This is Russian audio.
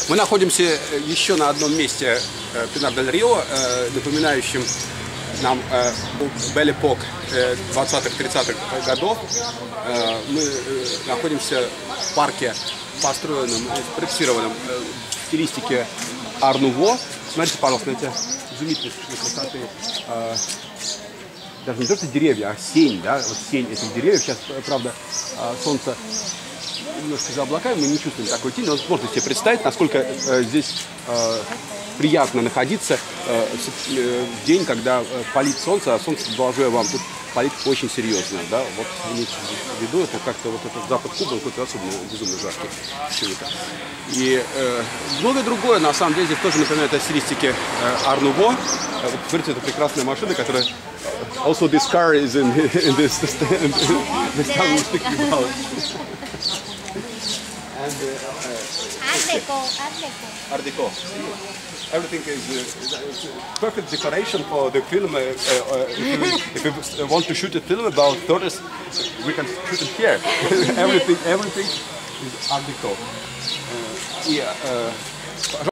Мы находимся еще на одном месте Пинар-дель-Рио, напоминающем нам Бель-эпок 20-30-х годов. Мы находимся в парке, построенном, спроектированном в стилистике ар-деко. Смотрите, пожалуйста, на эти изумительные красоты. Даже не только деревья, а сень, да, вот сень этих деревьев. Сейчас, правда, солнце немножко за облаками, мы не чувствуем такой тени, но можно себе представить, насколько здесь приятно находиться в день, когда палит солнце, а солнце, доложу я вам, тут палит очень серьезно, да, вот имейте в виду, это как-то вот этот запад Кубы, какой-то особенно безумно жаркий почему-то. И многое другое, на самом деле, здесь тоже напоминает о стилистике ар-деко. Вот, смотрите, это прекрасная машина, которая also this car is in this town we're speaking about. ар-деко. Everything is perfect decoration for the film. If you want to shoot a film about tourists, we can shoot it here. Everything is ар-деко.